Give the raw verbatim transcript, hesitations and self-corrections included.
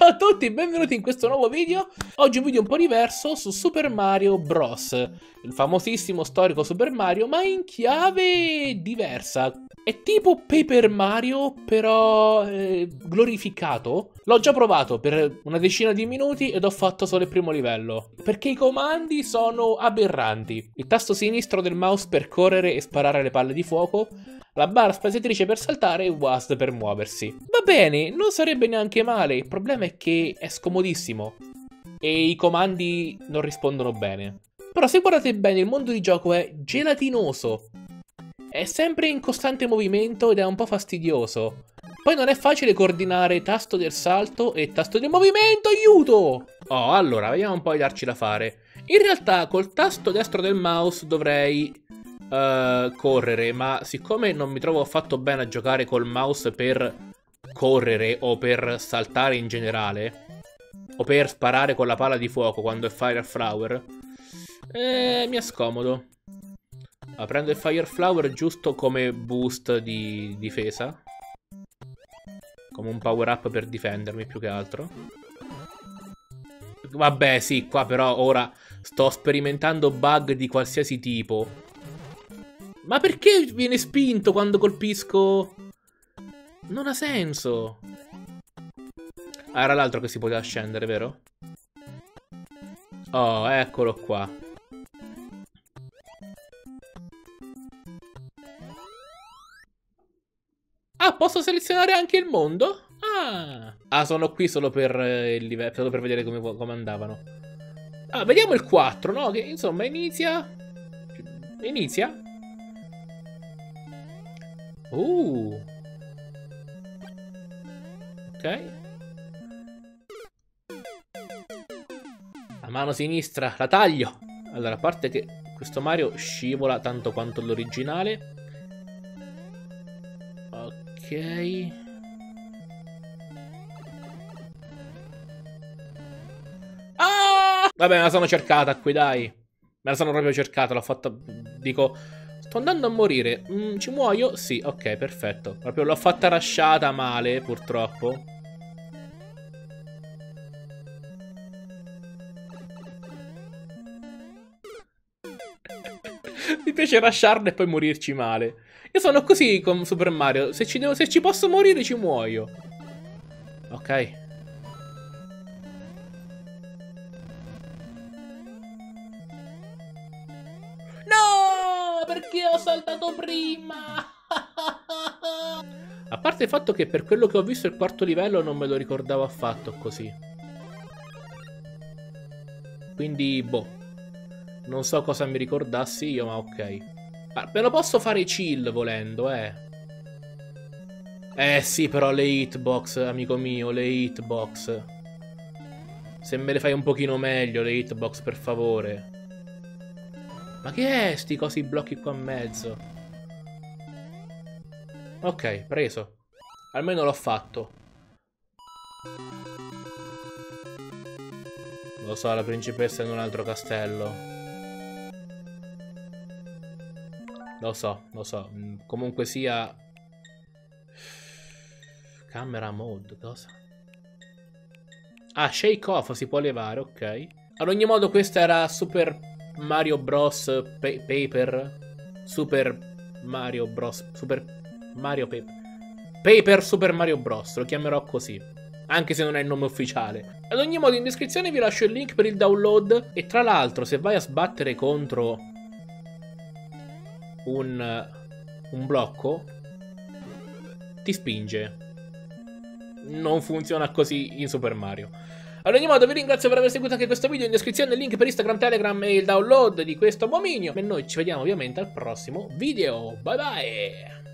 Ciao a tutti, benvenuti in questo nuovo video. Oggi un video un po' diverso su Super Mario Bros. Il famosissimo storico Super Mario, ma in chiave diversa. È tipo Paper Mario, però eh, glorificato. L'ho già provato per una decina di minuti ed ho fatto solo il primo livello, perché i comandi sono aberranti. Il tasto sinistro del mouse per correre e sparare alle palle di fuoco, la barra spaziatrice per saltare e W A S D per muoversi. Va bene, non sarebbe neanche male, il problema è che è scomodissimo e i comandi non rispondono bene. Però se guardate bene, il mondo di gioco è gelatinoso. È sempre in costante movimento ed è un po' fastidioso. Poi non è facile coordinare tasto del salto e tasto del movimento, aiuto! Oh, allora, vediamo un po' di darci da fare. In realtà col tasto destro del mouse dovrei uh, correre, ma siccome non mi trovo affatto bene a giocare col mouse per correre o per saltare in generale, o per sparare con la palla di fuoco quando è Fire Flower, eh, mi è scomodo. Ah, prendo il Fire Flower giusto come boost di difesa, come un power up per difendermi più che altro. Vabbè sì, qua però ora sto sperimentando bug di qualsiasi tipo. Ma perché viene spinto quando colpisco? Non ha senso. Ah, era l'altro che si poteva scendere, vero? Oh, eccolo qua. Ah, posso selezionare anche il mondo? Ah, ah sono qui solo per eh, il livello, solo per vedere come, come andavano. Ah, vediamo il quattro, no? Che insomma inizia. Inizia. Uh. Ok. La mano sinistra, la taglio. Allora, a parte che questo Mario scivola tanto quanto l'originale. Ok. Ah! Vabbè, me la sono cercata qui, dai. Me la sono proprio cercata, l'ho fatta. Dico, sto andando a morire. Mm, ci muoio? Sì, ok, perfetto. Proprio l'ho fatta rasciata male, purtroppo. Mi piace rasciarla e poi morirci male. Io sono così con Super Mario. Se ci, devo, se ci posso morire ci muoio. Ok. No! Perché ho saltato prima? A parte il fatto che per quello che ho visto il quarto livello non me lo ricordavo affatto così. Quindi, boh. Non so cosa mi ricordassi io, ma ok. Ah, me lo posso fare chill volendo, eh. Eh sì, però le hitbox, amico mio, le hitbox. Se me le fai un pochino meglio, le hitbox, per favore. Ma che è sti cosi blocchi qua in mezzo? Ok, preso. Almeno l'ho fatto. Lo so, la principessa è in un altro castello. Lo so, lo so. Comunque sia... Camera mode, cosa? Ah, shake off, si può levare, ok. Ad ogni modo questo era Super Mario Bros. Pa Paper. Super Mario Bros. Super Mario Paper. Paper Super Mario Bros. Lo chiamerò così. Anche se non è il nome ufficiale. Ad ogni modo in descrizione vi lascio il link per il download. E tra l'altro se vai a sbattere contro... Un, un blocco ti spinge. Non funziona così in Super Mario. Ad ogni modo vi ringrazio per aver seguito anche questo video. In descrizione il link per Instagram, Telegram e il download di questo abominio. E noi ci vediamo ovviamente al prossimo video. Bye bye.